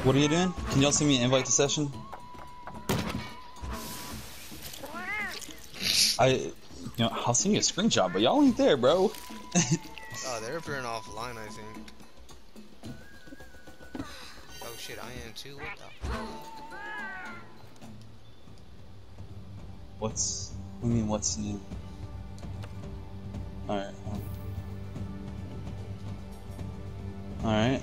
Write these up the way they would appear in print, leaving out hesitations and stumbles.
What are you doing? Can y'all send me an invite to session? I'll send you a screenshot, but y'all ain't there, bro. Oh, they're appearing offline, I think. Oh shit, I am too. What the? What do you mean, what's new? Alright. Alright.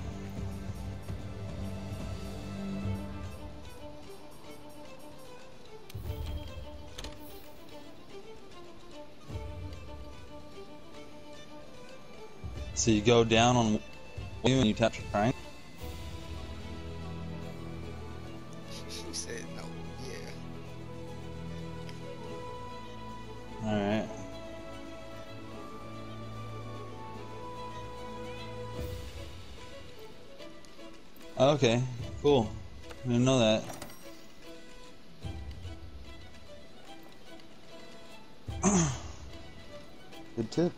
So you go down on and you tap triangle. She said no. Yeah. Alright. Okay, cool. I didn't know that. Good tip.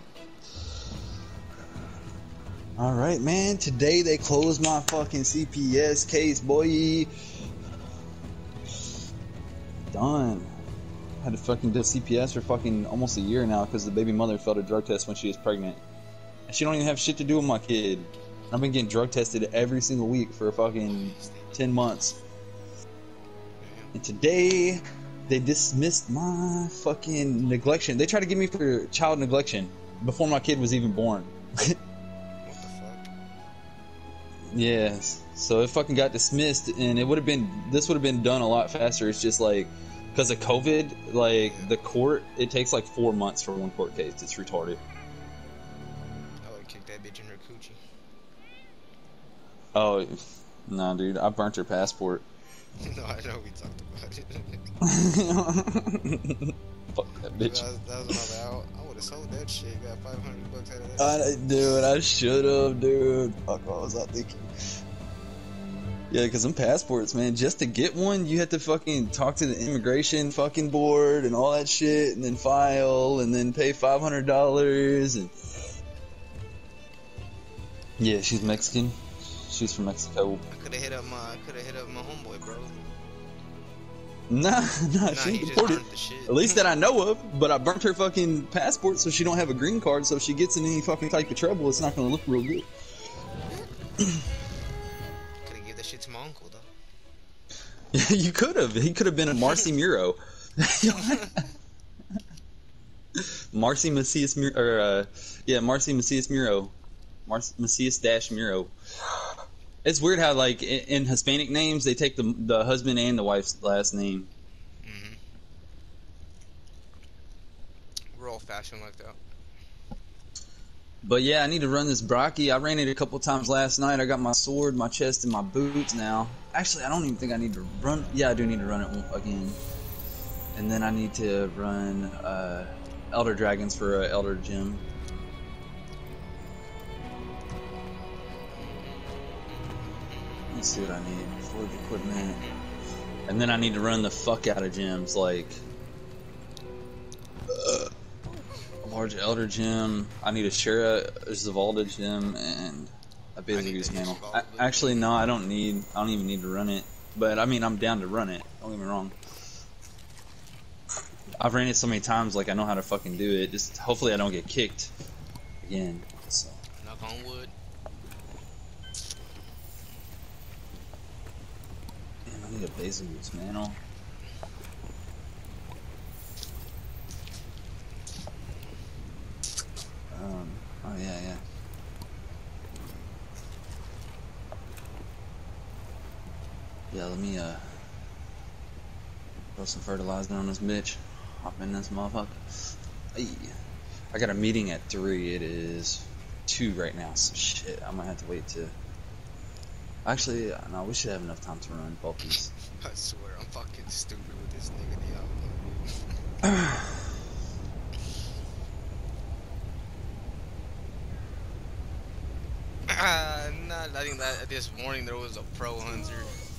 Alright, man. Today they closed my fucking CPS case, boy. Done. Had to fucking do CPS for fucking almost a year now because the baby mother failed a drug test when she was pregnant. And she don't even have shit to do with my kid. I've been getting drug tested every single week for fucking 10 months. And today they dismissed my fucking neglection. They tried to get me for child neglection before my kid was even born. Yes, so it fucking got dismissed, and this would have been done a lot faster. It's just like, because of COVID, like, the court, it takes like 4 months for one court case. It's retarded. I would kick that bitch in her coochie. Oh, nah, dude, I burnt her passport. No, I know we talked about it. Fuck that bitch. That was another. I would have sold that shit. Got $500 out of that. Dude, I should have, dude. Fuck, what was I thinking? Yeah, because them passports, man, just to get one, you have to fucking talk to the immigration fucking board and all that shit, and then file, and then pay $500, and... Yeah, she's Mexican. She's from Mexico. I could have hit up my homeboy, bro. Nah, she he deported. just the shit. At least that I know of. But I burnt her fucking passport, so she don't have a green card. So if she gets in any fucking type of trouble, it's not gonna look real good. Could have given that shit to my uncle, though. You could have. He could have been a Marcy Muro. Marcy Macias Muro, or Marcy Macias Muro, Macias dash Muro. It's weird how, like, in Hispanic names, they take the husband and the wife's last name. Mm-hmm. We're old-fashioned like that. But yeah, I need to run this Brocky. I ran it a couple times last night. I got my sword, my chest, and my boots now. Actually, I don't even think I need to run. Yeah, I do need to run it again. And then I need to run Elder Dragons for Elder Gym. Let's see what I need. Forge equipment. And then I need to run the fuck out of gyms, like a large Elder Gym. I need a Shara Zavalda gym and a Betelgeuse Mantle. Actually, no, I don't even need to run it. But I mean, I'm down to run it. Don't get me wrong. I've ran it so many times, like I know how to fucking do it. Just hopefully I don't get kicked again. So. Knock on wood. I need a Betelgeuse Mantle. Oh yeah. Yeah, let me throw some fertilizer on this bitch. Hop in this motherfucker. Hey. I got a meeting at 3. It is 2 right now, so shit, I might have to wait to... Actually, no, we should have enough time to run both these. I swear, I'm fucking stupid with this nigga Diablo. I think that this morning there was a pro hunter.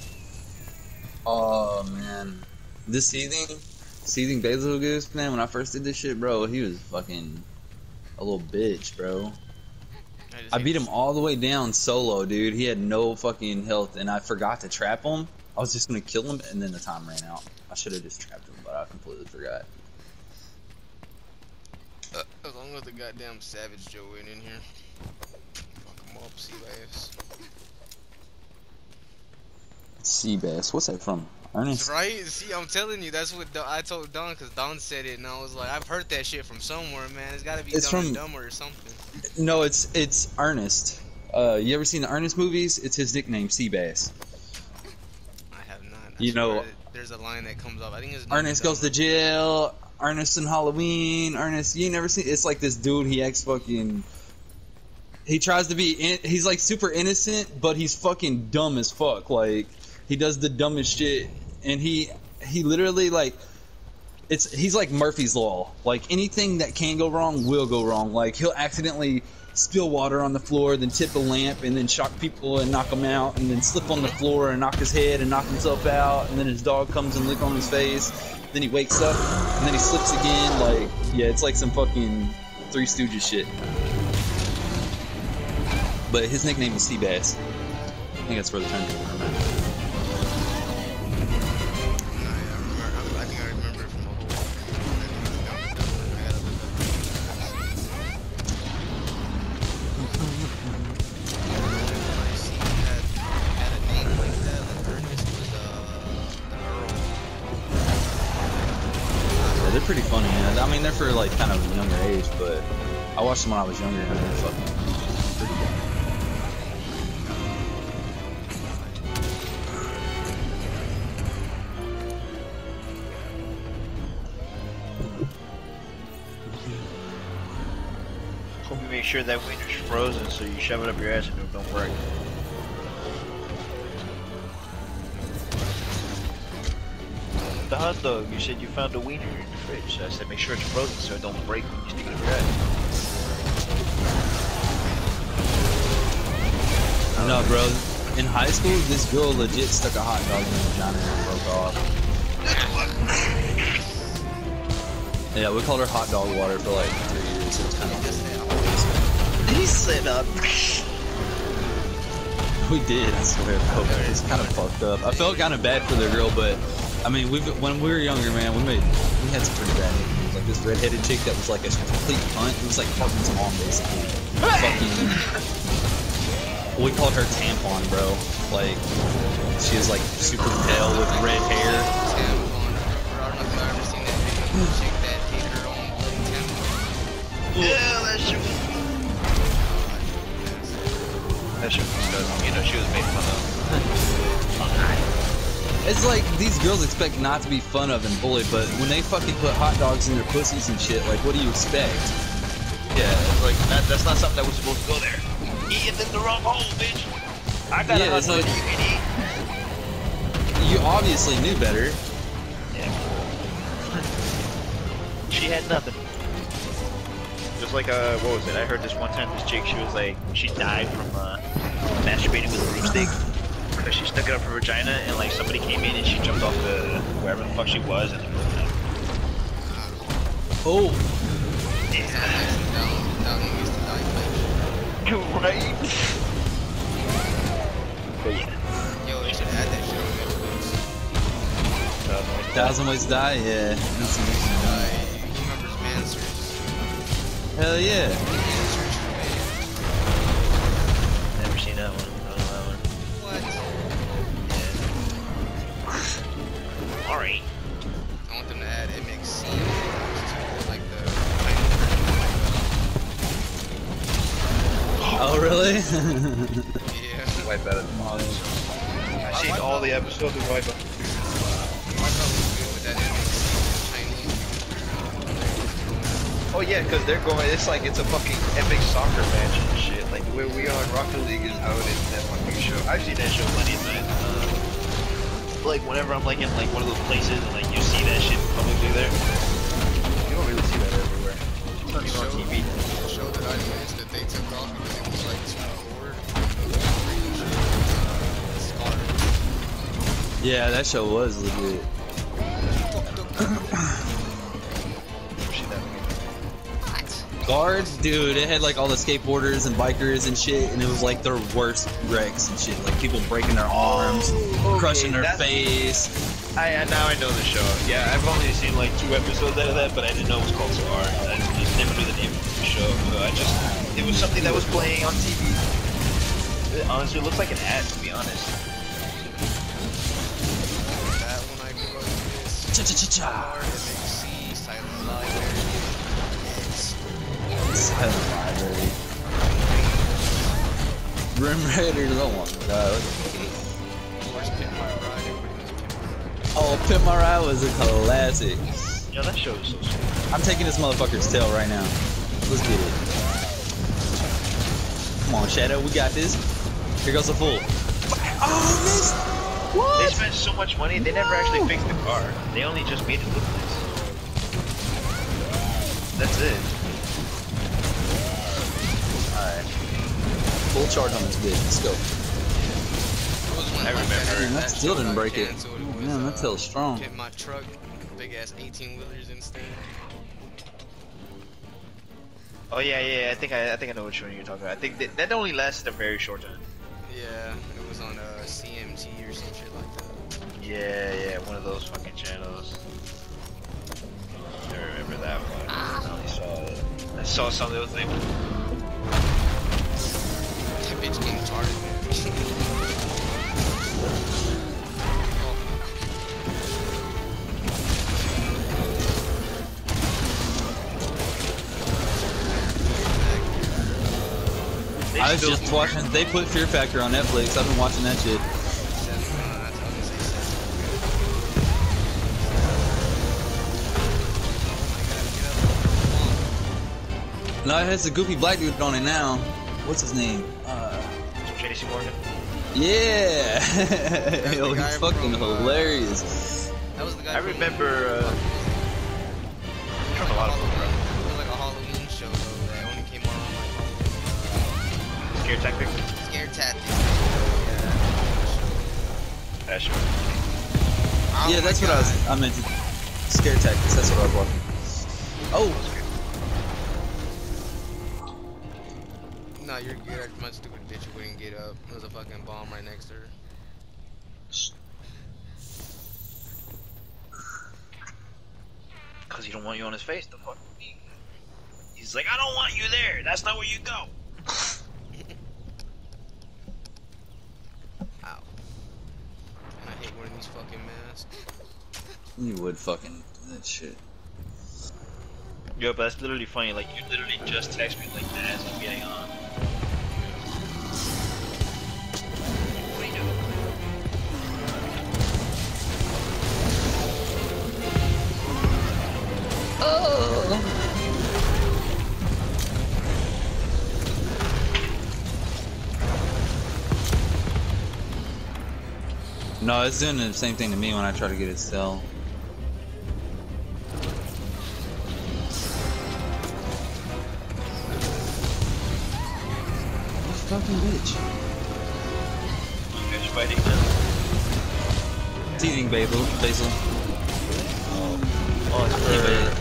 Oh man, this seething Betelgeuse, man. When I first did this shit, bro, he was fucking a little bitch, bro. I I beat him all the way down solo, dude. He had no fucking health, and I forgot to trap him. I was just gonna kill him, and then the time ran out. I should have just trapped him, but I completely forgot. As long as the goddamn Savage Joe ain't in here. Fuck him up, sea bass. Sea bass, what's that from? Ernest? Right? See, I'm telling you, that's what I told Don, because Don said it, and I was like, I've heard that shit from somewhere, man. It's gotta be Dumb and Dumber or something. No, it's Ernest. You ever seen the Ernest movies? It's his nickname, Sea Bass. I have not. You know, there's a line that comes up. I think it's Ernest goes to jail. Ernest in Halloween. Ernest, you ain't never seen. It's like this dude. He acts fucking. He tries to be. He's like super innocent, but he's fucking dumb as fuck. Like he does the dumbest shit, and he literally like. He's like Murphy's Law. Like anything that can go wrong will go wrong. Like he'll accidentally spill water on the floor, then tip a lamp, and then shock people and knock them out, and then slip on the floor and knock his head and knock himself out, and then his dog comes and lick on his face. Then he wakes up, and then he slips again. Like, yeah, it's like some fucking Three Stooges shit. But his nickname is Sea Bass. I think that's where the term came from. I think I remember it from a whole. Had a name like that. Ernest was the Earl. Yeah, they're pretty funny. Yeah. I mean, they're for like kind of a younger age, but I watched them when I was younger, and they're fucking pretty good. Hope you make sure that wiener's frozen so you shove it up your ass and it don't work. The hot dog, you said you found a wiener in the fridge, so I said make sure it's frozen so it don't break when you stick it up your ass. No, bro. In high school, this girl legit stuck a hot dog in her vagina and it broke off. Yeah, we called her hot dog water for like 3 years. It was kind of He said We did, I swear, bro. It was kind of fucked up. I felt kind of bad for the girl, but I mean, when we were younger, man, we had some pretty bad nicknames. Like this redheaded chick that was like a complete cunt. It was like Parkin's mom, basically. Fucking. We called her Tampon, bro. Like she was like super pale with red hair. Tampon. I don't know if you've ever seen that video of a chick that ate her own tampon. yeah, that shit was... That shit was disgusting. You know, she was made fun of. It's like these girls expect not to be fun of and bullied, but when they fucking put hot dogs in their pussies and shit, like what do you expect? Yeah, it's like that's not something that was supposed to go there. Eating in the wrong hole, bitch. I got a hot dog you can eat. You obviously knew better. Yeah. She had nothing. Just like what was it? I heard this one time this chick, she was like, she died from masturbating with a broomstick. Because she stuck it up her vagina and like somebody came in and she jumped off the wherever the fuck she was and it broke out. Oh. Yeah. Right? But yeah. Yo, they should add that shit on Netflix. 1,000 Ways to Die, yeah. He remembers Mansers. Hell yeah. Mansers, man. Never seen that one. I don't know that one. What? Yeah. Alright. I want them to add MXC. Like the. Oh, really? Yeah. Wipe out of the mods. I've seen all the episodes of Wipe out. I probably good with that MXC Chinese. Oh yeah, because they're going, it's like it's a fucking epic soccer match and shit. Like where we are in Rocket League is how it is in that fucking show. I've seen that show plenty of times. Like whenever I'm like in like one of those places and like you see that shit publicly there. You don't really see that everywhere. It's not even on TV. The show that I missed that they took off because it was like too forward. Yeah, that show was legit. Never seen that movie. What? Guards, dude, it had like all the skateboarders and bikers and shit, and it was like their worst wrecks and shit. Like people breaking their arms, crushing their face. Now I know the show. Yeah, I've only seen like 2 episodes out of that, but I didn't know it was called Scar. I just never knew the name of the show. So it was something that was playing on TV. It honestly looks like an ad, to be honest. That one I grew up with. Cha-cha-cha-cha. MXC, Silent Library. Silent Library. Rim Raiders, oh my god. Where's Pimp My Ride? Everybody knows Pimp My Ride. Oh, Pimp My Ride was a classic. Yeah, that show is so sweet. I'm taking this motherfucker's tail right now. Let's get it. Come on, Shadow, we got this. Here goes the full. Oh, missed! What? They spent so much money, they never actually fixed the car. They only just made it look nice. That's it. Alright. Full charge on this bitch. Let's go. I remember. That still didn't break it. Man, that tail's strong. Get my truck, big ass 18-wheelers instead. Oh yeah, I think I know which one you're talking about. I think that only lasted a very short time. Yeah, it was on CMT or some shit like that. Yeah, one of those fucking channels. I remember that one. I only saw it. I saw some of those things. That bitch getting retarded, man. I was just watching. They put Fear Factor on Netflix. I've been watching that shit. No, it has a goofy black dude on it now. What's his name? J.C. Morgan. Yeah. Yo, he's fucking hilarious. That was the guy. I remember. From a lot of them, bro. It was like a Halloween show though that only came on like Scare Tactics. Scare Tactics. That show. Yeah, that's what I meant. Scare Tactics. That's what I was watching. Oh. No, you're good. My stupid bitch wouldn't get up. There was a fucking bomb right next to her. Cause he don't want you on his face, the fuck. He's like, I don't want you there. That's not where you go. Ow. And I hate wearing these fucking masks. You would fucking do that shit. Yo, but that's literally funny. Like, you literally just text me like that as I'm getting on. What are you doing? Oh. No, it's doing the same thing to me when I try to get it cell. Fucking bitch. You guys fighting now? It's eating basil. Oh, it's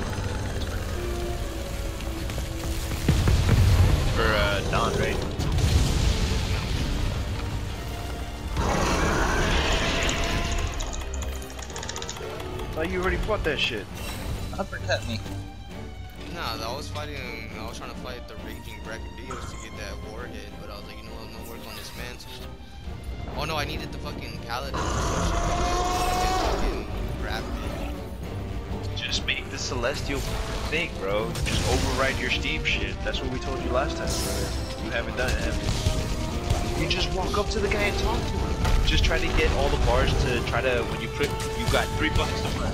for Don, right? Oh, you already fought that shit. Uppercut me. Nah, I was trying to fight the Raging Brachydios to get that warhead, but I was like, you know what, I'm gonna work on this mantle. Oh no, I needed the fucking paladin or some shit like that. I fucking grabbed it. Just make the celestial thing, bro. Just override your Steam shit. That's what we told you last time, brother. You haven't done it, have you? You just walk up to the guy and talk to him. Just try to get all the bars to try to, when you click, you got 3 buttons to press.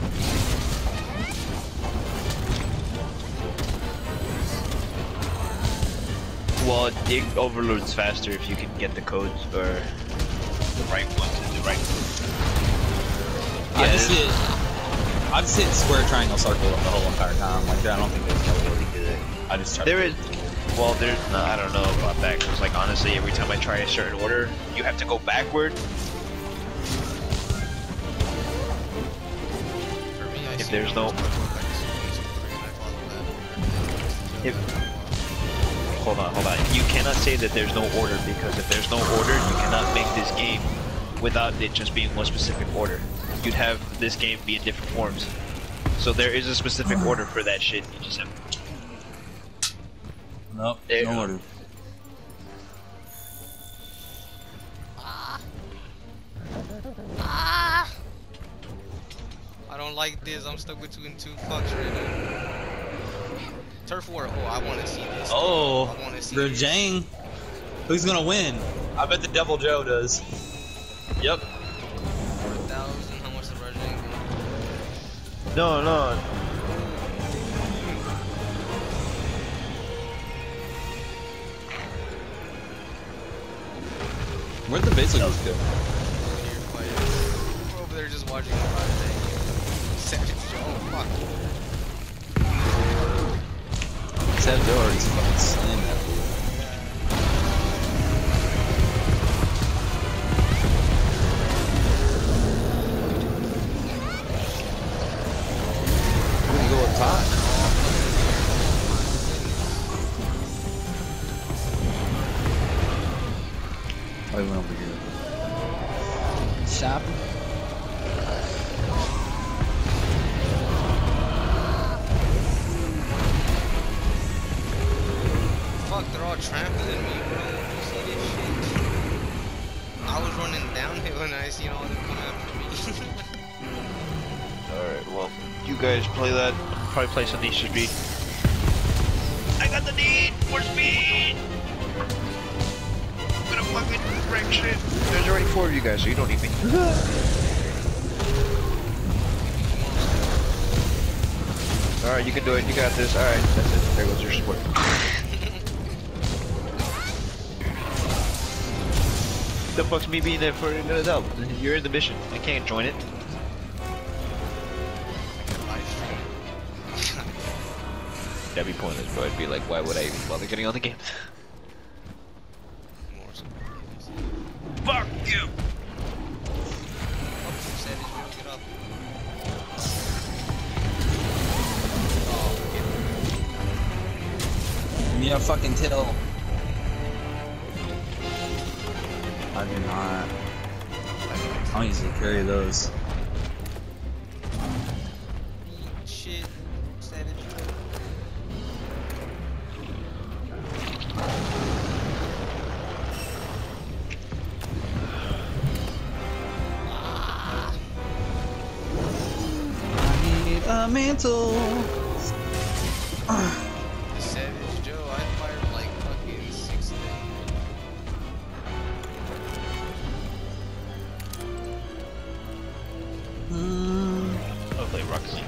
Well, it overloads faster if you can get the codes or the right ones in the right. Yeah, I just hit square, triangle, circle the whole entire time. Like I don't think there's no way to do it. I just try. There is. Well, there's. No, I don't know about that because, like, honestly, every time I try a certain order, you have to go backward. For me, if there's no. If hold on. You cannot say that there's no order, because if there's no order, you cannot make this game without it just being one specific order. You'd have this game be in different forms. So there is a specific order for that shit. You just have. Nope, There. no order. I don't like this. I'm stuck between two fucks right now. Turf war. Oh, I want to see this. Oh, I want to see Rajang. Who's gonna win? I bet the Devil Joe does. Yep. 4,000. How much the Rajang? No. Where'd the basic go? We're over there just watching the Rajang. Savage Joe. Oh, fuck. Sad Joe already fucking slammed that fool. We're gonna go up top. Oh, he went over here. Shopping. Fuck, they're all trampling me, bro. You see this shit? I was running downhill and I seen all of them come after me. Alright, well, you guys play that. Probably play some Need for Speed. I got the need for speed! I'm gonna fucking wreck shit. There's already 4 of you guys, so you don't need me. Alright, you can do it. You got this. Alright, that's it. There goes your support. The fuck's me being there for another help? You're in the mission. I can't join it. That'd be pointless, bro. It'd be like, why would I even bother getting on the game? Fuck you! Give me a fucking till. I do not. I don't usually carry those. Shit. Savage. I need a mantle. Savage Joe, I fired like fucking 60. I'll play Roxy.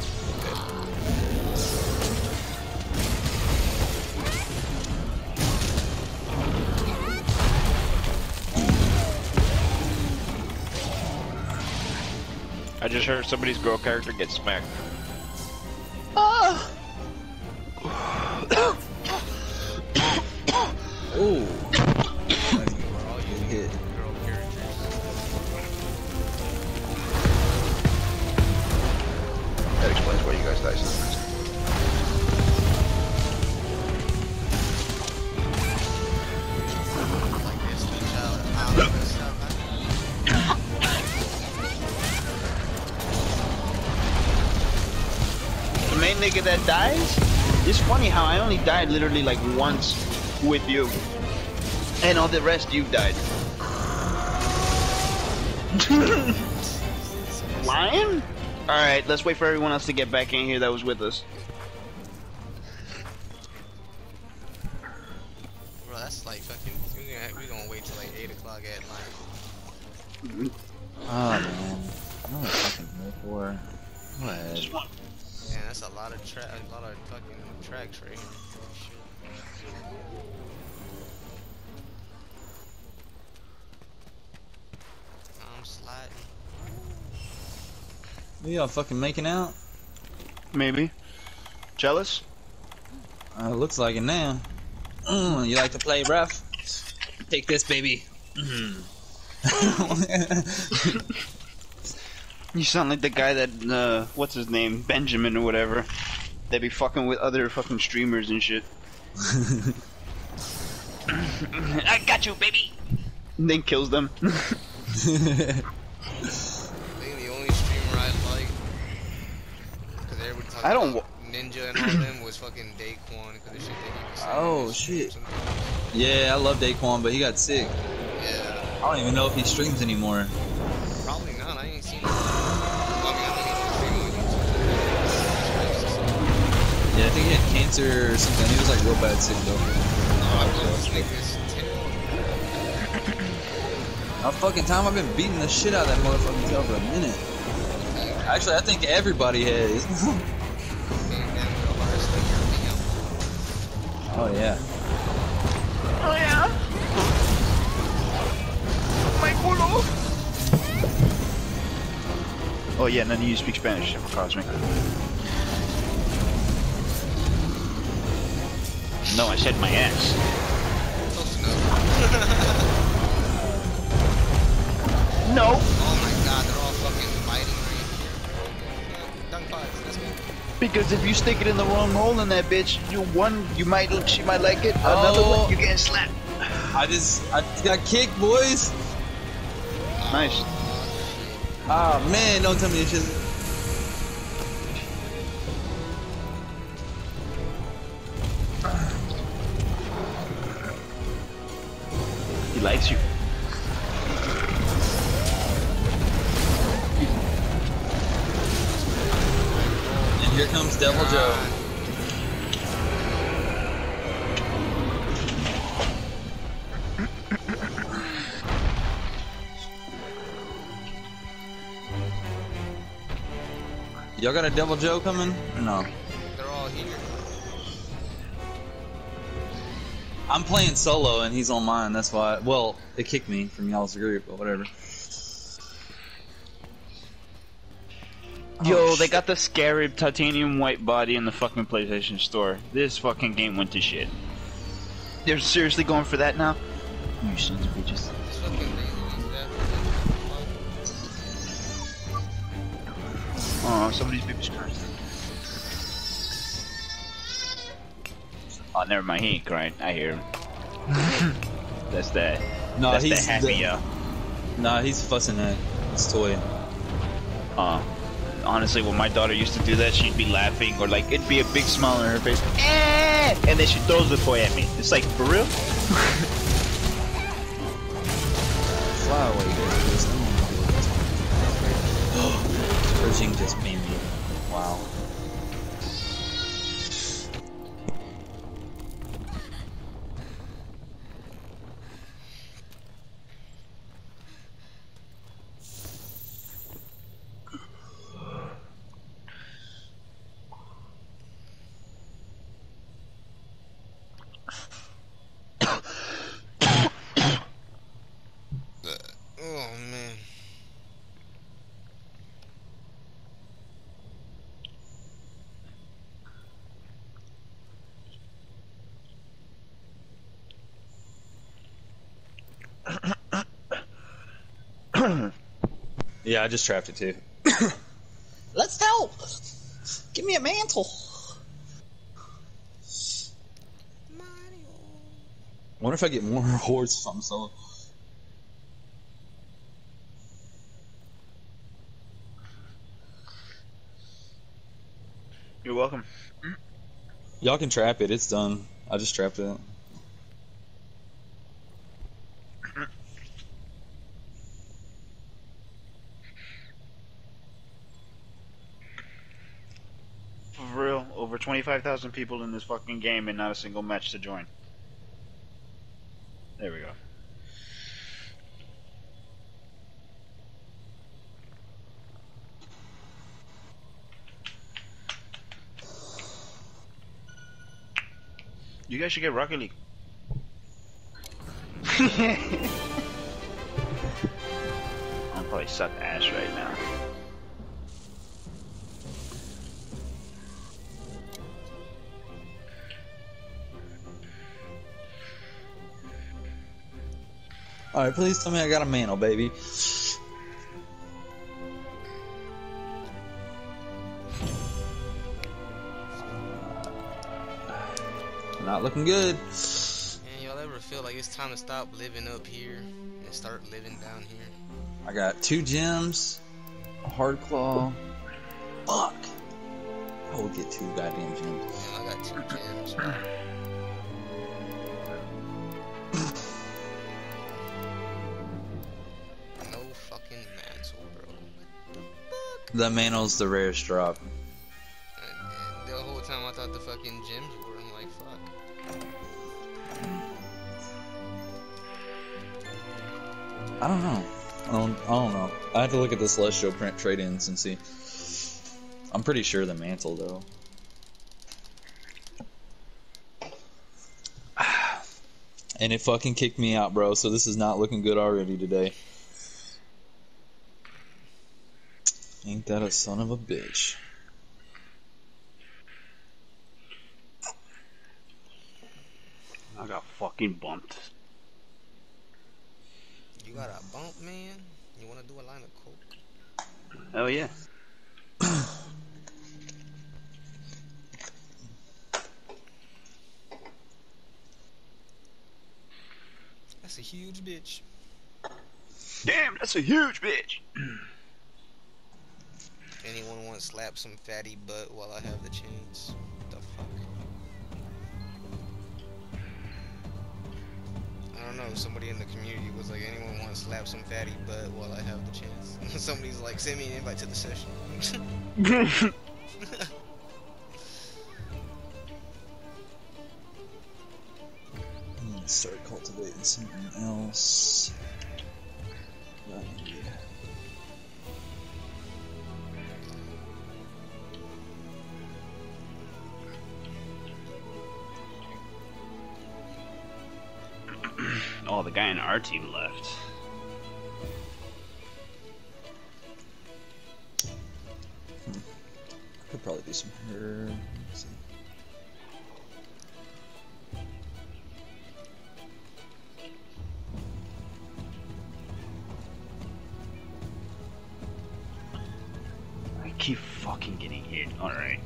I just heard somebody's girl character get smacked. Ooh. We're all using Hit. girl characters. That explains why you guys die so fast. Like this, the child. I'm gonna stop. The main nigga that dies? It's funny how I only died literally like once with you. And all the rest you died. Lion? Alright, let's wait for everyone else to get back in here that was with us. Bro, that's like fucking. We gonna wait till like 8 o'clock at night. Oh man. I know what I fucking here for. Go ahead. Just one. Man, that's a lot of fucking tracks right here. Shit. I'm sliding. Are y'all fucking making out? Maybe. Jealous? Looks like it now. You like to play rough? Take this, baby. You sound like the guy that, what's his name? Benjamin or whatever. They be fucking with other fucking streamers and shit. I got you, baby. And then kills them. I think the only streamer I like, because everybody talks about Ninja and all them, was fucking Daquan, because the shit that he was saying. Oh shit. Yeah, I love Daquan, but he got sick. Yeah. I don't even know if he streams anymore. Probably not. I ain't seen him. I mean, I think he's streaming. Yeah, I think he had cancer or something. He was like real bad sick though. I love this nigga's tail. A fucking time I've been beating the shit out of that motherfucking tail for a minute. Actually, I think everybody has. Oh yeah. Oh yeah. My culo. Oh yeah, none of you speak Spanish, Cosmic. No, I said my ass. Close enough. No. Oh my god, they're all fucking fighting right here. Dunk fights, that's good. Because if you stick it in the wrong hole in that bitch, she might like it. Another one, you're getting slapped. I got kicked, boys. Nice. Ah man, don't tell me this shit. He likes you. And here comes Devil Joe. Y'all got a Devil Joe coming? No. They're all here. I'm playing solo and he's on mine, that's why. Well, it kicked me from y'all's group, but whatever. Yo, they got the Scarab titanium white body in the fucking PlayStation Store. This fucking game went to shit. They're seriously going for that now? You sons of bitches. It's fucking crazy. Oh, somebody's baby's crying. Oh, never mind. He ain't crying. I hear him. That's that. No, That's he's the happy. Nah, he's fussing at his toy. Honestly, when my daughter used to do that, she'd be laughing, or like it'd be a big smile on her face, and then she throws the toy at me. It's like, for real? Fly away, guys. Pershing just beamed me. Wow. Oh man. Yeah, I just trapped it too. Let's help! Give me a mantle! I wonder if I get more rewards if I'm solo. You're welcome. Y'all can trap it, it's done. I just trapped it. For real, over 25,000 people in this fucking game and not a single match to join. There we go. You guys should get Rocket League. I'll probably suck ass right now. Alright, please tell me I got a mantle, baby. Not looking good. Man, y'all ever feel like it's time to stop living up here and start living down here? I got 2 gems, a hard claw. Fuck. I will get 2 goddamn gems. Man, I got 2 gems, bro. No fucking mantle, bro. The mantle's the rarest drop. The whole time I thought the fucking gems were. I'm like, fuck. I don't know. I don't know. I have to look at the Celestial print trade-ins and see. I'm pretty sure the mantle though. And it fucking kicked me out, bro. So this is not looking good already today. Ain't that a son of a bitch? I got fucking bumped. You got a bump, man? You wanna do a line of coke? Hell yeah. That's a huge bitch. Damn, that's a huge bitch. Anyone want to slap some fatty butt while I have the chance? What the fuck? I don't know, somebody in the community was like, anyone want to slap some fatty butt while I have the chance? Somebody's like, send me an invite to the session. I'm gonna start cultivating something else. Oh, the guy in our team left. Could probably do some herb. I keep fucking getting hit. Alright.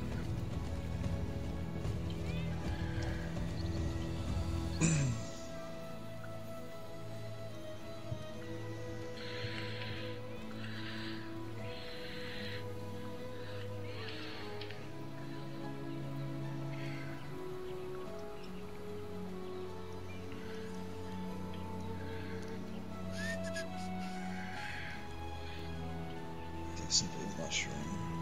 Some big mushroom.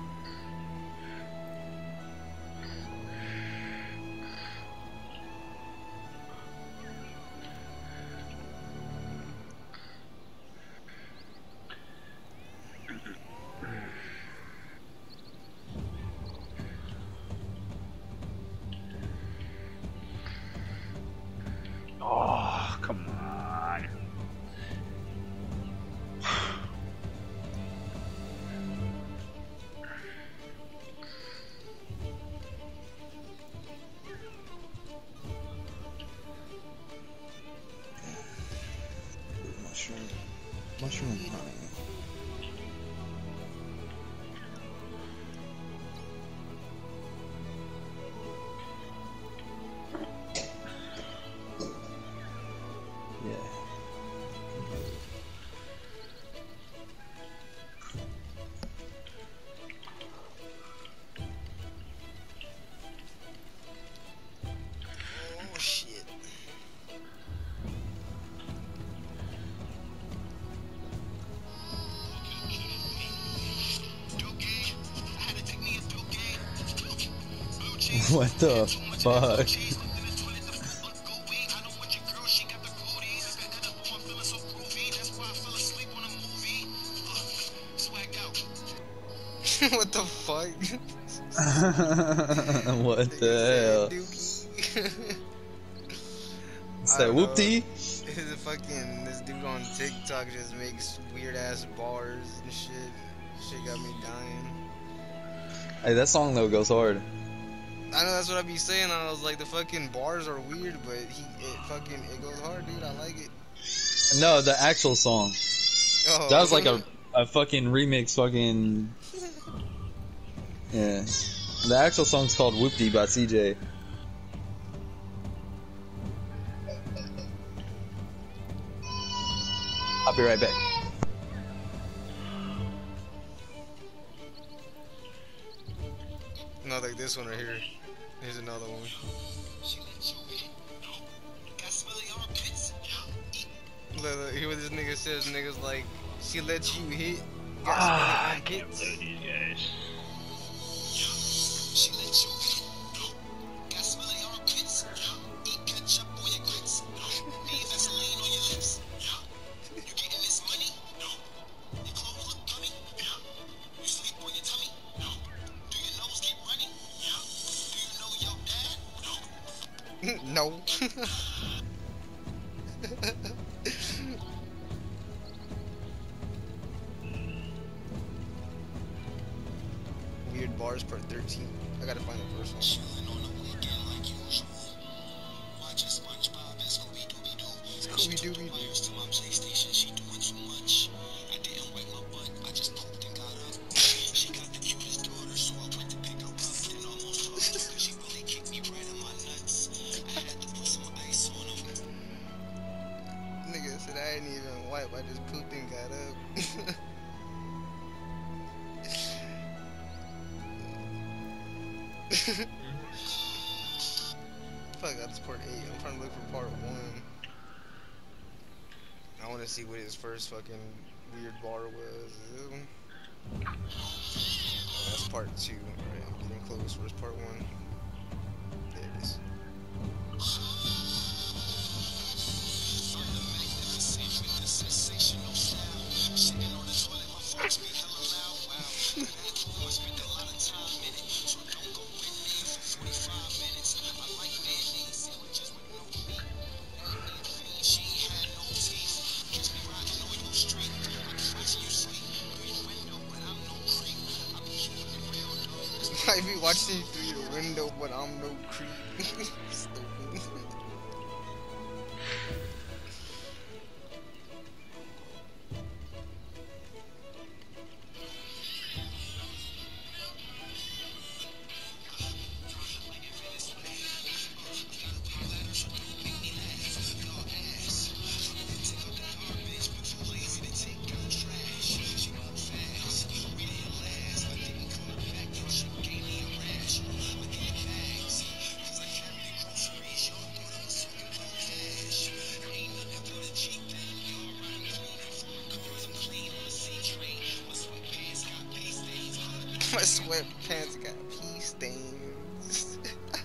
Oh, come on. Mushroom and honey. Yeah. Oh shit. What the fuck? What the fuck? What the hell? It's that whoop-dee? This dude on TikTok just makes weird ass bars and shit. Shit got me dying. Hey, that song though goes hard. I know, that's what I be saying. I was like, the fucking bars are weird, but it goes hard, dude. I like it. No, the actual song. Oh. That was like a fucking remix fucking... Yeah. The actual song's called Whoop-Dee by CJ. I'll be right back. Not like this one right here. Here's another one. Look, hear what this nigga says. Niggas like, she lets you hit. I can't believe these guys. She lets you hit. Got smelly armpits. Eat ketchup on your grits. Need Vaseline on your lips. You getting this money? Your clothes look gummy. You sleep on your tummy. Do your nose keep running? Do you know your dad? No. Weird bars part 13. I gotta find the first one. Chillin' on the weekend like usual. Watching SpongeBob and Scooby-Doo. Scooby-Dooby-Doo. Wires to my PlayStation, she doing too much. I didn't wipe my butt, I just pooped and got up. She got the cutest daughter, so I went to pick her up and almost fucked her, cause she really kicked me right in my nuts. I had to put some ice on them. Nigga said I didn't even wipe. I just pooped and got up. Fuck, that's part 8. I'm trying to look for part 1. I want to see what his first fucking weird bar was. Is this one? Oh, that's part 2. Alright, I'm getting close. Where's part 1? There it is. I be watching you through your window, but I'm no creep. Stupid. My sweatpants got pee stains.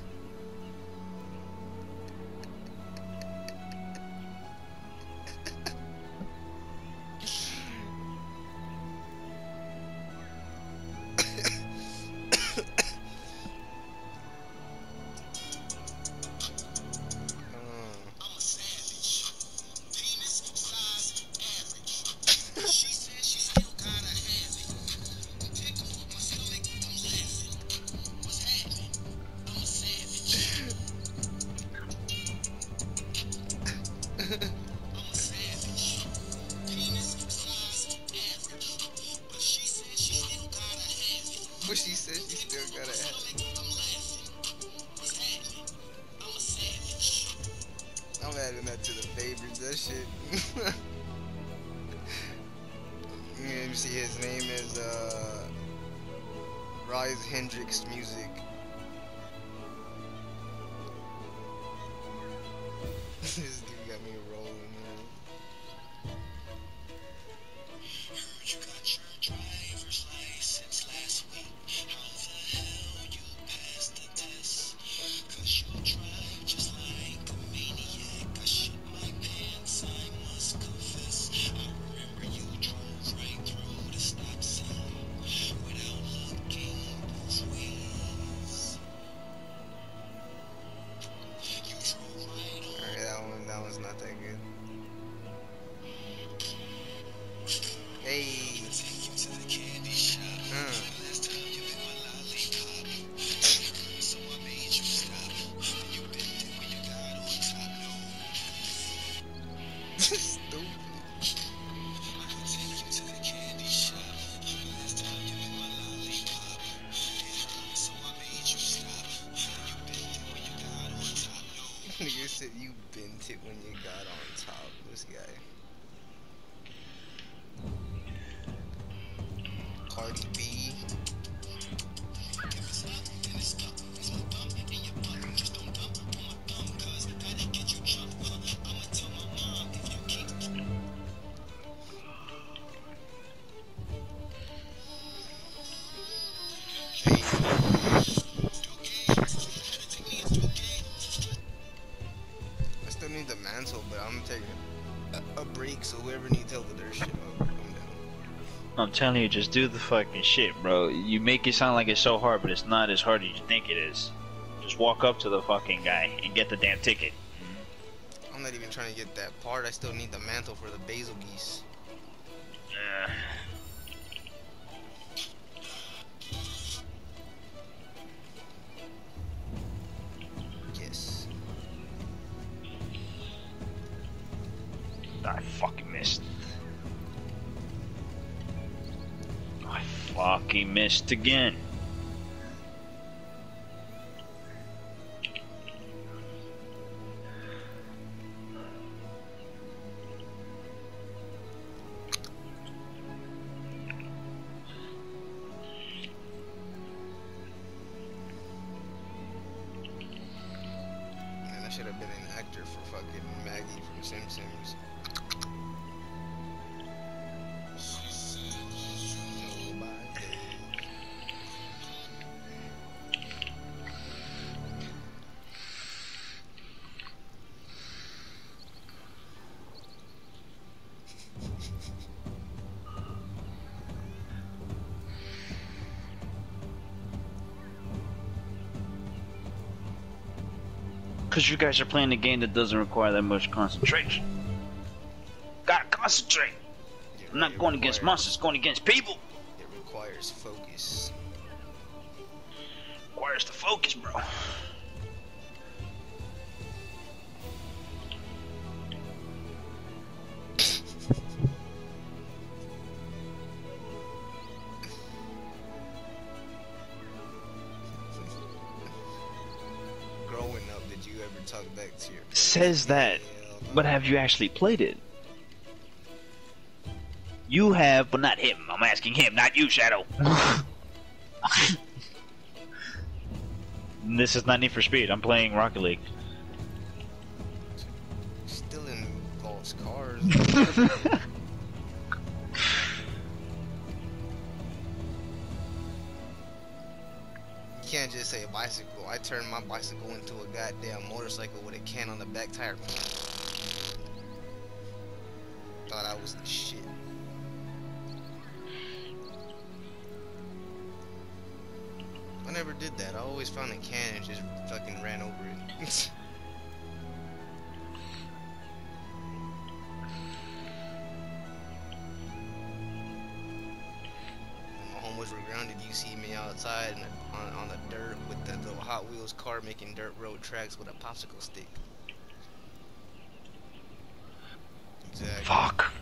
I'm a savage. Penis size average. She said she still gotta have it. Tickle my stomach, I'm laughing. What's happening? I'm a savage. I'm a savage. Penis size average. But she said she still gotta have it. But she said she still gotta have it. I'm laughing. What's happening? I'm a savage. I'm adding that to the favorites. That shit. Yeah, you see his name is Rise Hendrix Music. This dude got me rolling, man. Heard you got your driver's license last week. How the hell you passed the test? 'Cause you drive just like a maniac. I shit my pants, I must confess. I remember you drove right through the stop sign without looking both ways. You drove right on. Alright, that one's not that good. Hey. Take you to the candy shop. Last time you bit my lollipop. So I made you stop. You bit it when you got on top. No. Stupid. I could take you to the candy shop. Last time you bit my lollipop. It hurt, so I made you stop. You bit it when you got on top. No. Nigga said you bent it when you got on top. This guy. Cardi B. I still need the mantle, but I'm gonna take a break, so whoever needs help with their shit, I'm down. I'm telling you, just do the fucking shit, bro. You make it sound like it's so hard, but it's not as hard as you think it is. Just walk up to the fucking guy and get the damn ticket. I'm not even trying to get that part. I still need the mantle for the basil geese. Yes. I fucking missed. I fucking missed again. Man, I should have been an actor for fucking Maggie from Simpsons. Nobody. Because you guys are playing a game that doesn't require that much concentration. Gotta concentrate. I'm not going against monsters, going against people. It requires focus. Requires the focus, bro. Growing up, did you ever talk back to your parents? Says that, Hell no. but have you actually played it? You have, but not him. I'm asking him, not you, Shadow. This is not Need for Speed. I'm playing Rocket League. Still involves cars. You can't just say bicycle. I turned my bicycle into a goddamn motorcycle with a can on the back tire. Thought I was the shit. I never did that. I always found a can and just fucking ran over it. When my homies were grounded, you see me outside and on the dirt with the little Hot Wheels car making dirt road tracks with a popsicle stick. Exactly. Fuck.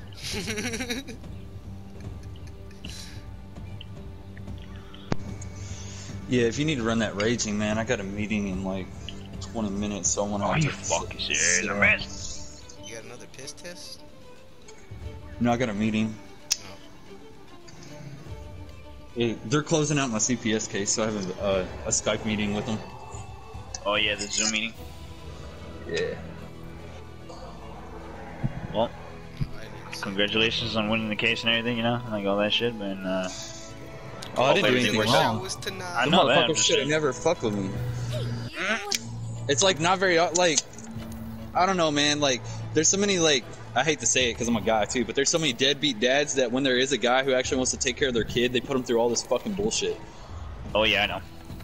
Yeah, if you need to run that raging, man, I got a meeting in like 20 minutes, so I want to. Are you fucking serious, man? You got another piss test? No, I got a meeting. They're closing out my CPS case, so I have a Skype meeting with them. Oh yeah, the Zoom meeting. Yeah. Well, I didn't even see congratulations on winning the case and everything, you know, like all that shit, man. Oh, I didn't do it. anything Wish wrong. I was tonight. I The know that. I'm motherfucker just should have saying. never fucked with me. It's like not very like, I don't know, man. Like, there's so many like, I hate to say it because I'm a guy too, but there's so many deadbeat dads that when there is a guy who actually wants to take care of their kid, they put him through all this fucking bullshit. Oh yeah, I know.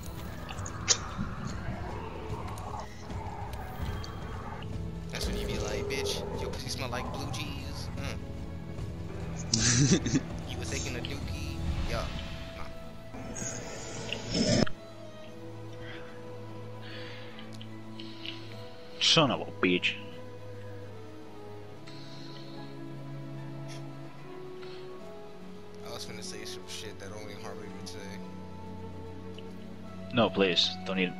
That's when you be like, bitch, your pussy smell like blue cheese. You was taking a dookie. Yeah. Son of a bitch. I was finna say some shit that only Harvey would say. No, please, don't need it.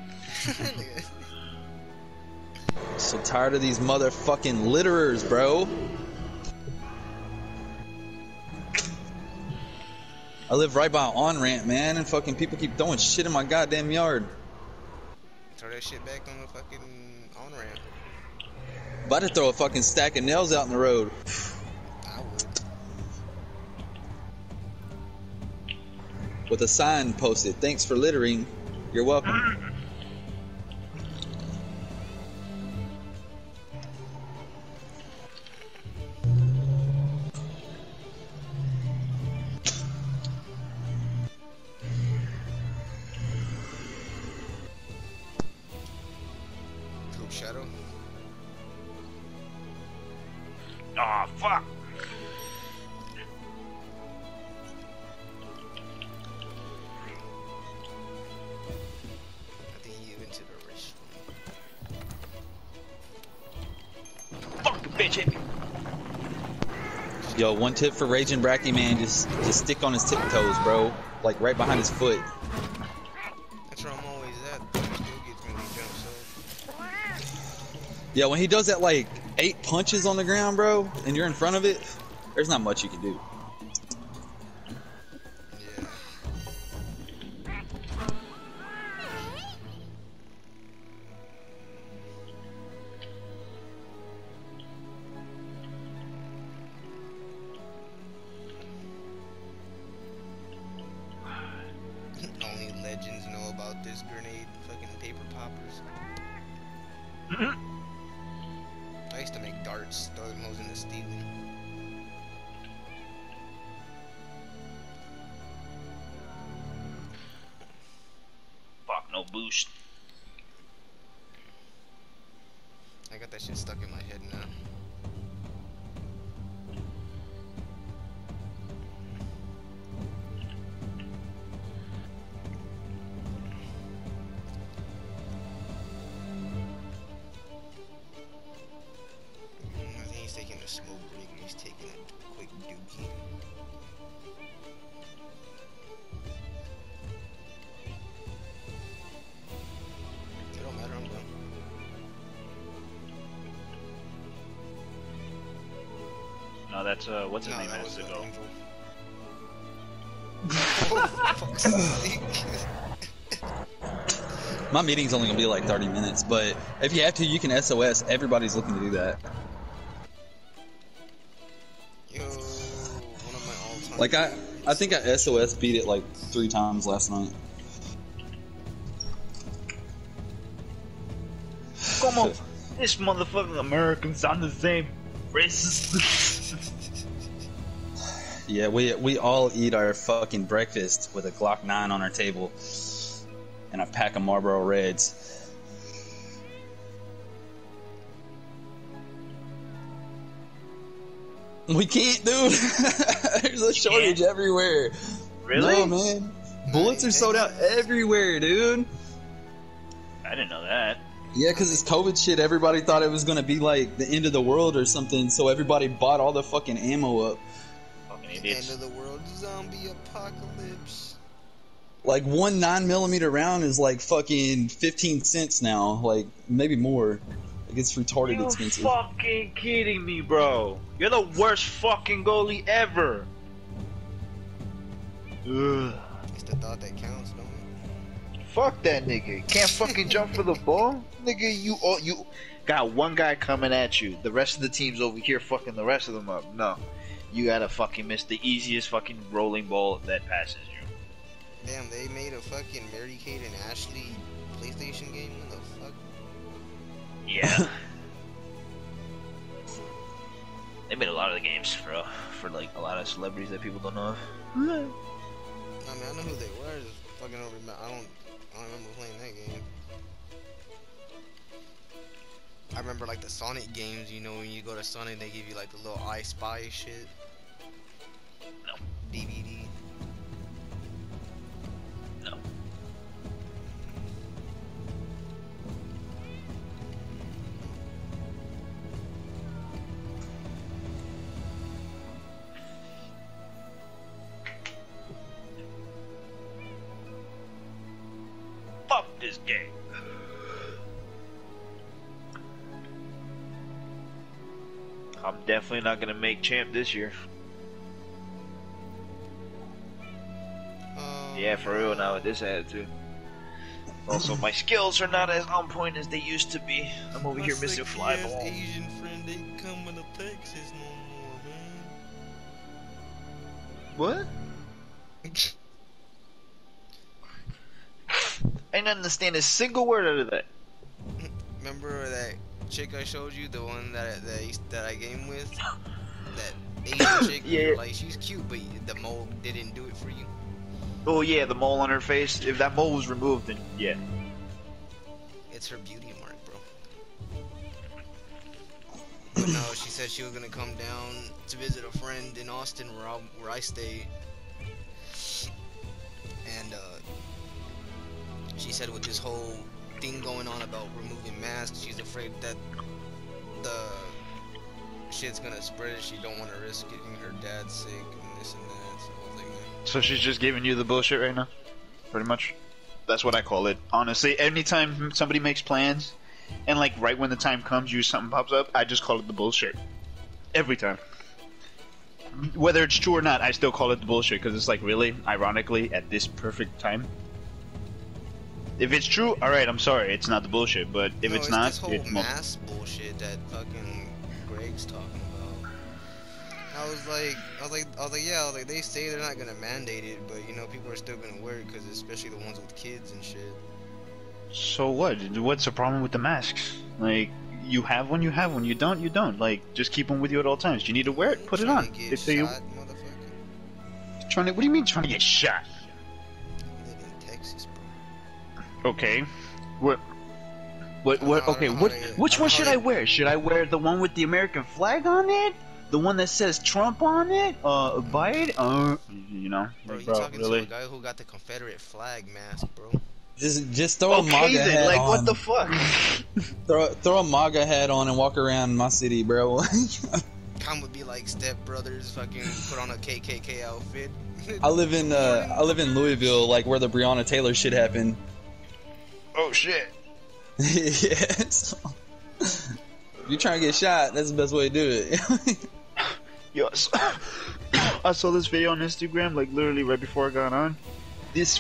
So tired of these motherfucking litterers, bro. I live right by an on-ramp, man, and fucking people keep throwing shit in my goddamn yard. Throw that shit back on the fucking on-ramp. About to throw a fucking stack of nails out in the road. I would. With a sign posted, "Thanks for littering. You're welcome." Cool Shadow. Aw, fuck. I think he went to the restroom. Fucking bitch hit me. Yo, one tip for Raging Bracky, man, just stick on his tiptoes, bro. Like right behind his foot. That's where I'm always at. But he still gets me when he jumps up. Yeah, when he does that like 8 punches on the ground, bro, and you're in front of it, there's not much you can do. Yeah. Only legends know about this grenade fucking paper poppers. I used to make darts, throw them hoes in the stealing. Fuck, no boost. I got that shit stuck in my head now. I think he's taking a smoke break and he's taking a quick dookie. It don't matter, I'm done. No, that's what's his name that has was to go. Angel. Oh, fuck's sake. My meeting's only gonna be like 30 minutes, but if you have to, you can SOS. Everybody's looking to do that. Yo, one of my all-time Like I favorites. think I SOS beat it like 3 times last night. Come on, this motherfucking Americans sound the same. Racist. Yeah, we all eat our fucking breakfast with a Glock 9 on our table and a pack of Marlboro Reds. We can't, dude. There's a shortage everywhere. Really? No, man. Bullets are sold out everywhere, dude. I didn't know that. Yeah, because it's COVID shit. Everybody thought it was going to be like the end of the world or something, so everybody bought all the fucking ammo up. Fucking End idiots. of the world, zombie apocalypse. Like one 9mm round is like fucking 15 cents now, like maybe more. Like it's retarded You expensive. fucking kidding me, bro? You're the worst fucking goalie ever. Ugh. It's the thought that counts, don't it? Fuck that nigga. Can't fucking jump for the ball? Nigga, you got one guy coming at you. The rest of the team's over here fucking the rest of them up. No. You gotta fucking miss the easiest fucking rolling ball that passes you. Damn, they made a fucking Mary Kate and Ashley PlayStation game? What the fuck? Yeah. They made a lot of the games, bro, for like a lot of celebrities that people don't know of. I mean, I know who they were. I just fucking don't remember. I don't remember playing that game. I remember like the Sonic games. You know, when you go to Sonic, they give you like the little I Spy shit. No. DVD. No. Fuck this game. I'm definitely not gonna make champ this year. Yeah, for real now with this attitude. Also, my skills are not as on point as they used to be. I'm over here missing fly ball. Asian friend ain't coming to Texas no more, man. What? I didn't understand a single word out of that. Remember that chick I showed you, the one that I game with? That Asian chick? Yeah. Like, she's cute, but the mole didn't do it for you. Oh yeah, the mole on her face. If that mole was removed, then yeah. It's her beauty mark, bro. But no, she said she was gonna come down to visit a friend in Austin where I stay. And she said with this whole thing going on about removing masks, she's afraid that the shit's gonna spread. She don't want to risk getting her dad sick and this and that. So I was like, man. So she's just giving you the bullshit right now? Pretty much? That's what I call it. Honestly, anytime somebody makes plans, and like right when the time comes, something pops up, I just call it the bullshit. Every time. Whether it's true or not, I still call it the bullshit, because it's like, really, ironically, at this perfect time? If it's true, alright, I'm sorry, it's not the bullshit, but if No, it's not, this whole it's mask bullshit that fucking Greg's talking about. I was like, yeah, they say they're not gonna mandate it, but you know, people are still gonna wear it, because especially the ones with kids and shit. So what? What's the problem with the masks? Like, you have one, you don't, you don't. Like, just keep them with you at all times. You need to wear it, put it on. Trying to get If you shot, motherfucker. trying to, what do you mean trying to get shot? I live in Texas, bro. Okay. What? Okay, which one should I wear? Should I wear the one with the American flag on it? The one that says Trump on it? Biden? You know? Bro, Like, you talking really? to a guy who got the Confederate flag mask, bro. Just throw a Okay MAGA then, hat like, on. what the fuck? Throw a MAGA hat on and walk around my city, bro. Come would be like Step Brothers, fucking put on a KKK outfit. I live in Louisville, like where the Breonna Taylor shit happened. Oh shit. Yeah. So, if you're trying to get shot, that's the best way to do it. Yo, I saw this video on Instagram, like literally right before I got on. This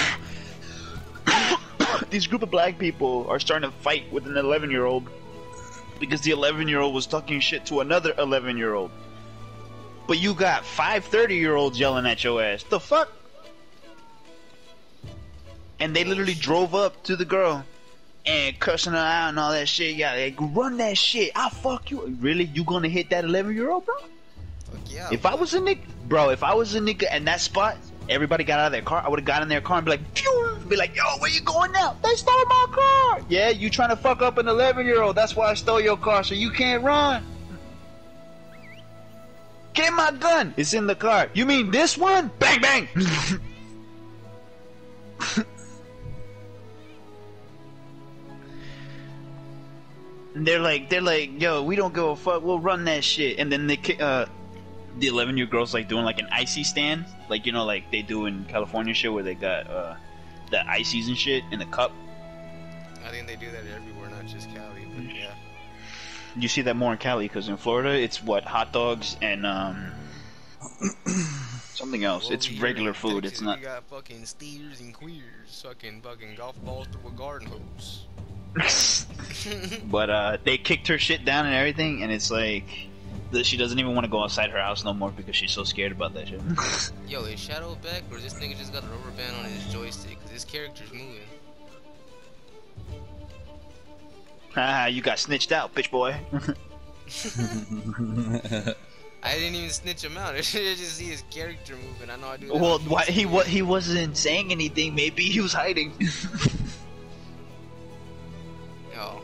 these group of black people are starting to fight with an 11-year-old because the 11-year-old was talking shit to another 11-year-old. But you got 5 30-year-olds yelling at your ass. The fuck? And they literally drove up to the girl and cussing her out and all that shit. Yeah, like, run that shit. I'll fuck you. Really? You gonna hit that 11-year-old, bro? Fuck yeah. If I was a nigga in that spot, everybody got out of their car, I would have got in their car and be like, pew! Be like, yo, where you going now? They stole my car! Yeah, you trying to fuck up an 11-year-old. That's why I stole your car, so you can't run. Get my gun! It's in the car. You mean this one? Bang, bang! And they're like, yo, we don't give a fuck. We'll run that shit. And then the 11-year girl's like doing like an icy stand, like, you know, like they do in California shit where they got the ices and shit in the cup. I think they do that everywhere, not just Cali, but yeah. You see that more in Cali, because in Florida it's what, hot dogs and something else. It's Over regular here in food. Texas, It's not. We got fucking steers and queers, fucking golf balls through a garden hose. But they kicked her shit down and everything, and it's like she doesn't even want to go outside her house no more because she's so scared about that shit. Yo, is Shadow back, or this nigga just got a rubber band on his joystick? Cause his character's moving. Haha, you got snitched out, bitch boy. I didn't even snitch him out. I just see his character moving. I know I do that. Well, on why YouTube. he wasn't saying anything. Maybe he was hiding. Yo.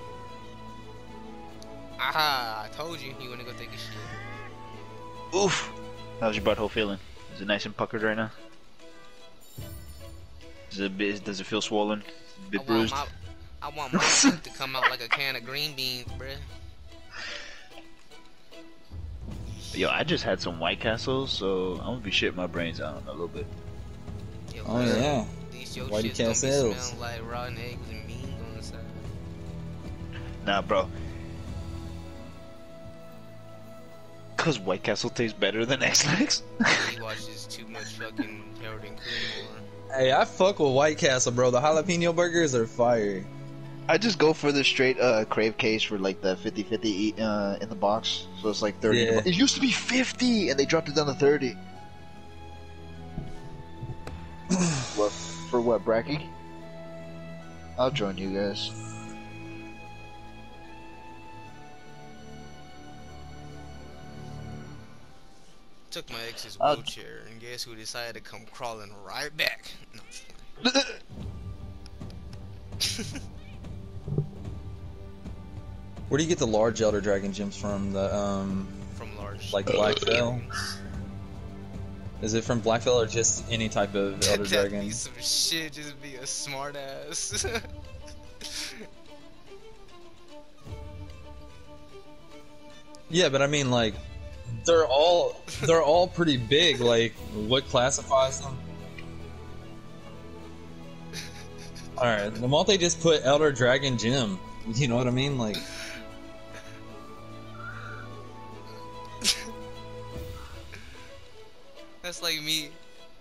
Aha! I told you he wanna go take a shit. Oof. How's your butthole feeling? Is it nice and puckered right now? Does it feel swollen? A bit bruised? I want my teeth to come out like a can of green beans, bruh. Yo, I just had some White Castles, so I'm gonna be shitting my brains out in a little bit. Yo, Oh yeah. these yo Whitey shits don't be Castles. smelling like rotten eggs and beans on the side. Nah, bro. Cause White Castle tastes better than X-Lax? He watches too much fucking Harold and Kumar. Hey, I fuck with White Castle, bro. The jalapeno burgers are fire. I just go for the straight crave case for like the 50-50 in the box. So it's like 30. Yeah. It used to be 50 and they dropped it down to 30. What for what, Bracky? I'll join you guys. Took my ex's Uh, wheelchair, and guess who decided to come crawling right back? No, Where do you get the large Elder Dragon gems from? The from large. like Blackfell? Is it from Blackfell or just any type of Elder That'd Dragon? be some shit. Just be a smart ass. Yeah, but I mean, like, they're all pretty big. Like, what classifies them? All right, the multi just put Elder Dragon gem. You know what I mean? Like, That's like me.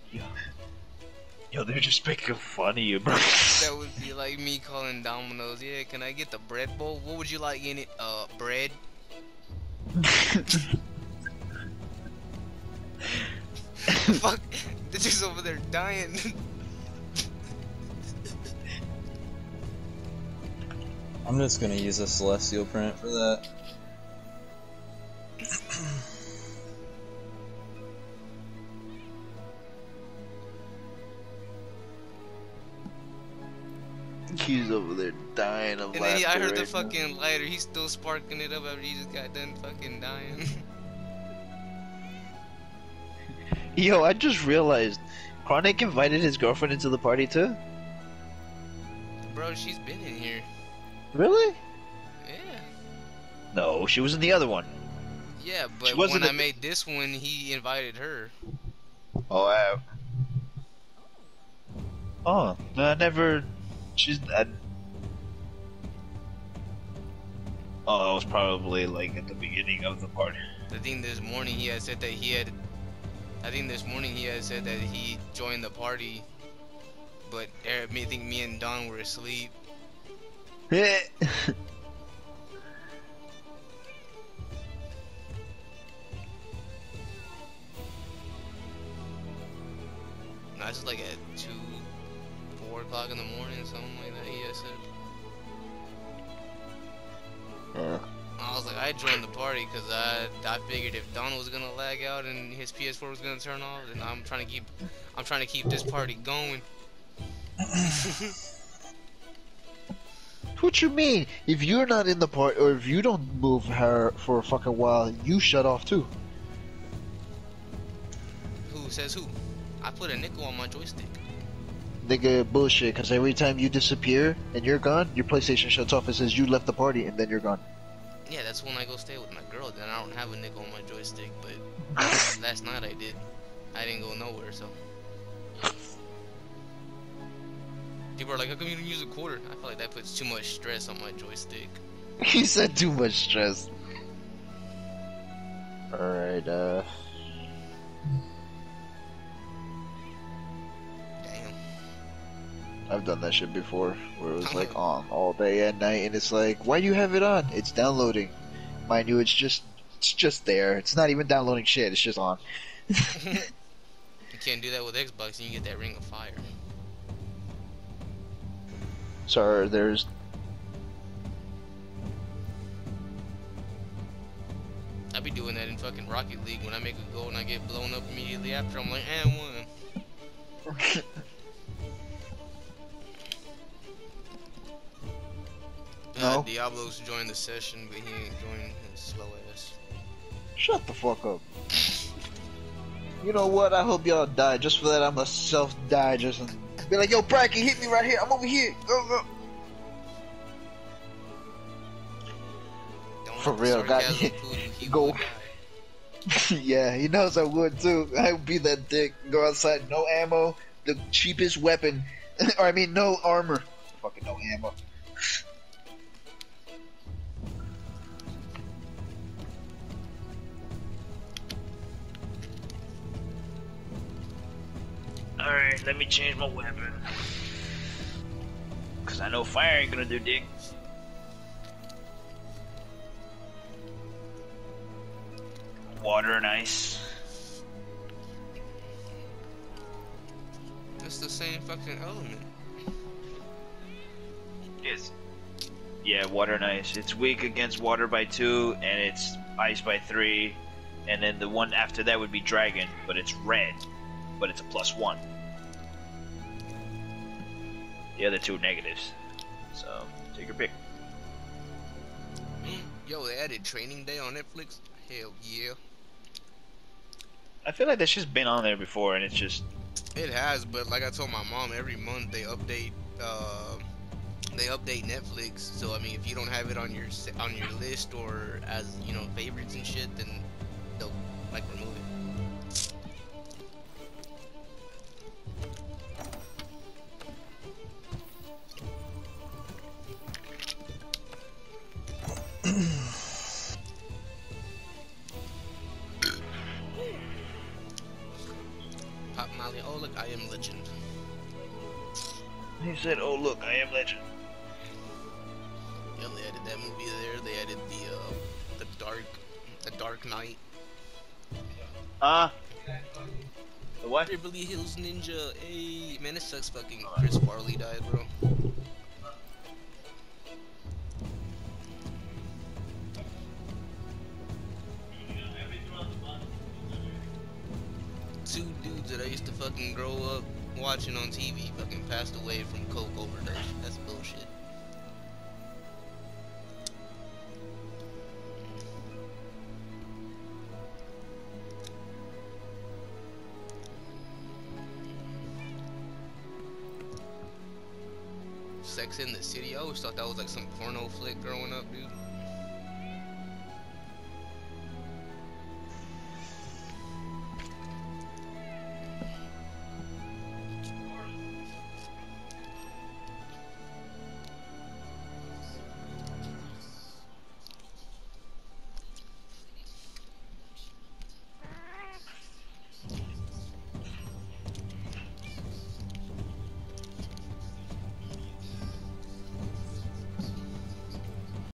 Yo, they're just making fun of you, bro. That would be like me calling Domino's. Yeah, can I get the bread bowl? What would you like in it? Bread. Fuck, they're just over there dying. I'm just gonna use a Celestial print for that. He's over there dying of And laughter. then I heard the right now. fucking lighter. He's still sparking it up after he just got done fucking dying. Yo, I just realized Chronic invited his girlfriend into the party too. Bro, she's been in here. Really? Yeah. No, she was in the other one. Yeah, She but wasn't when I a- made this one, he invited her. Oh, oh, no, I never. Oh, that was probably like at the beginning of the party. I think this morning he had said that he had. I think this morning he had said that he joined the party, but I think me and Don were asleep. No, it's like at 4 o'clock in the morning, something like that. He had said. I was like, I joined the party because I figured if Don was gonna lag out and his PS4 was gonna turn off, then I'm trying to keep this party going. What you mean? If you're not in the party, or if you don't move her for a fucking while, you shut off too. Who says who? I put a nickel on my joystick. Nigga, bullshit. Because every time you disappear and you're gone, your PlayStation shuts off and says you left the party, and then you're gone. Yeah, that's when I go stay with my girl. Then I don't have a nickel on my joystick, but last night I did. I didn't go nowhere, so. People are like, how come you didn't use a quarter? I feel like that puts too much stress on my joystick. He said too much stress. Alright, Damn. I've done that shit before, where it was like on all day and night, and it's like, why do you have it on? It's downloading. Mind you, it's just there. It's not even downloading shit, it's just on. You can't do that with Xbox and you get that Ring of Fire. Sorry, there's... I be doing that in fucking Rocket League when I make a goal and I get blown up immediately after. I'm like, and one. No. Diablo's joined the session, but he ain't joined his slow ass. Shut the fuck up. You know what? I hope y'all die. Just for that, I'm gonna self-die just and be like, yo, Bracky, hit me right here. I'm over here. Go, go. Don't For let the real, sarcasm God, fool you, he go. will die. Yeah, he knows I would too. I would be that dick. Go outside, no ammo, the cheapest weapon. Or I mean, no armor. Fucking no ammo. Alright. Alright, let me change my weapon. Cause I know fire ain't gonna do dick. Water and ice. It's the same fucking element. Yes. Yeah, water and ice. It's weak against water by 2, and it's ice by 3. And then the one after that would be dragon, but it's red. But it's a +1. The other 2 negatives. So, take your pick. Yo, they added Training Day on Netflix. Hell yeah. I feel like that's just been on there before, and it's just... It has, but like I told my mom, every month they update Netflix. So I mean, if you don't have it on your list or as you know favorites and shit, then they'll like remove it. Pop Molly, oh look, I am legend. He said, "Oh look, I am legend." Yeah, they added that movie there. They added the Dark Knight. The what? Beverly Hills Ninja. Hey, man, it sucks. Fucking Chris Farley died, bro. Two dudes that I used to fucking grow up watching on TV fucking passed away from coke overdose. That's bullshit. Sex in the City. I always thought that was like some porno flick growing up, dude.